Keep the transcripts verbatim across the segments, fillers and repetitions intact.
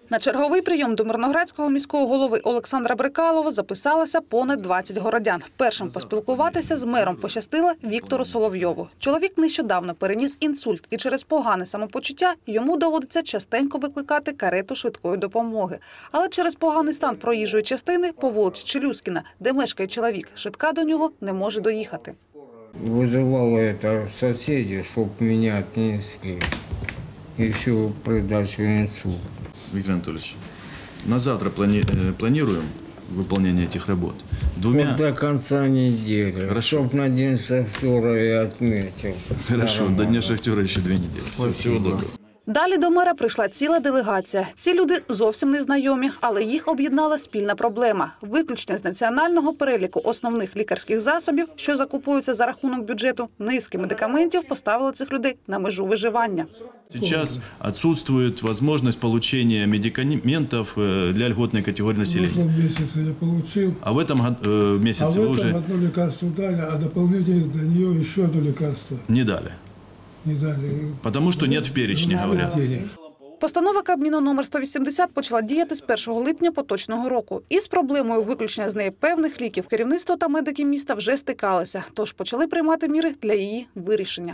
На черговий прийом до мирноградського міського голови Олександра Брикалова записалося понад двадцять городян. Першим поспілкуватися з мером пощастило Віктору Соловйову. Чоловік нещодавно переніс інсульт і через погане самопочуття йому доводиться частенько викликати карету швидкої допомоги. Але через поганий стан проїжджої частини по вулиці Челюскіна, де мешкає чоловік, швидка до нього не може доїхати. Вызывало это соседи, чтобы меня отнесли. И всю придачу инсульт. Виктор Анатольевич, на завтра плани планируем выполнение этих работ. Двумя... Вот до конца недели. Хорошо. Чтоб на день шахтера и отметил. Хорошо, Нормально. до Дня шахтера еще две недели. Все, всего доброго. Далі до мера прийшла ціла делегація. Ці люди зовсім не знайомі, але їх об'єднала спільна проблема – виключення з національного переліку основних лікарських засобів, що закуповуються за рахунок бюджету, низки медикаментів поставили цих людей на межу виживання. Сейчас отсутствует возможность получения медикаментов для льготной категории населения. В прошлом месяце я получил, А в этом э, месяце а в вы этом уже одно лекарство дали, а дополнительно до нее еще одно лекарство не дали. не дали. Потому что нет в перечне, говорят. Постанова Кабміну номер сто вісімдесят почала діяти з першого липня поточного року. І з проблемою виключення з неї певних ліків керівництво та медики міста вже стикалися, тож почали приймати міри для її вирішення.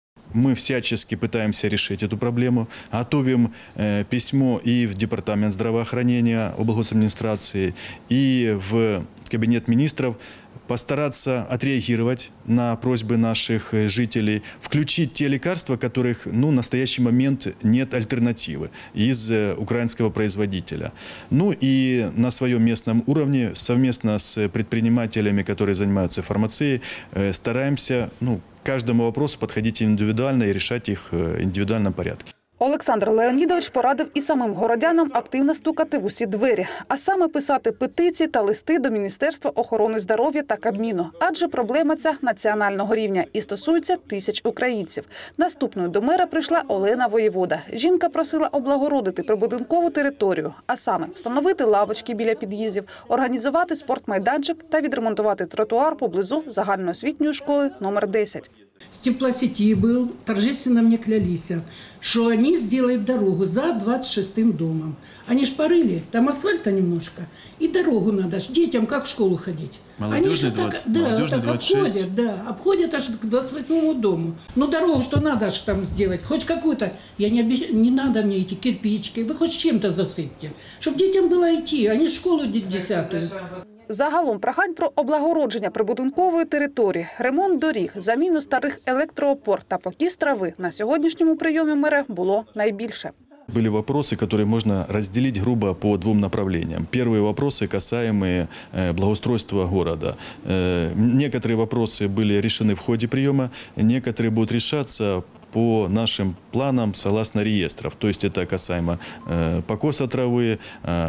Мы всячески пытаемся решить эту проблему. Готовим э, письмо и в Департамент здравоохранения облгосадминистрации, и в Кабинет министров, постараться отреагировать на просьбы наших жителей, включить те лекарства, которых ну, в настоящий момент нет альтернативы из украинского производителя. Ну и на своем местном уровне совместно с предпринимателями, которые занимаются фармацией, стараемся ну, к каждому вопросу подходить индивидуально и решать их в индивидуальном порядке. Олександр Леонідович порадив і самим городянам активно стукати в усі двері, а саме писати петиції та листи до Міністерства охорони здоров'я та Кабміну. Адже проблема ця національного рівня і стосується тисяч українців. Наступною до мера прийшла Олена Воєвода. Жінка просила облагородити прибудинкову територію, а саме встановити лавочки біля під'їздів, організувати спортмайданчик та відремонтувати тротуар поблизу загальноосвітньої школи номер десять. С теплосети был, торжественно мне клялись, что они сделают дорогу за двадцать шестым домом. Они ж порыли, там асфальта немножко, и дорогу надо ж детям как в школу ходить. Молодежный Они так, двадцать, да, молодежный так двадцать шесть. обходят, да, обходят аж к двадцать восьмому дому. Но дорогу что надо ж там сделать, хоть какую-то, я не обещаю, не надо мне эти кирпичики, вы хоть чем-то засыпьте, чтобы детям было идти, они в школу десятую. Загалом прохань про облагородження прибудинкової території, ремонт доріг, заміну старих електроопор та покіс трави на сьогоднішньому прийомі мера було найбільше. Были вопросы, которые можно разделить грубо по двум направлениям. Первые вопросы, касаемые благоустройства города. Некоторые вопросы были решены в ходе приема, некоторые будут решаться по нашим планам согласно реестров. То есть это касаемо покоса травы,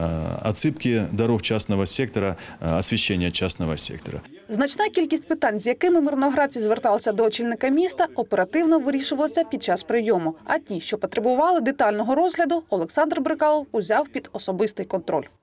отсыпки дорог частного сектора, освещения частного сектора. Значна кількість питань, з якими мирноградці зверталися до очільника міста, оперативно вирішувалася під час прийому. А ті, що потребували детального розгляду, Олександр Брикалов узяв під особистий контроль.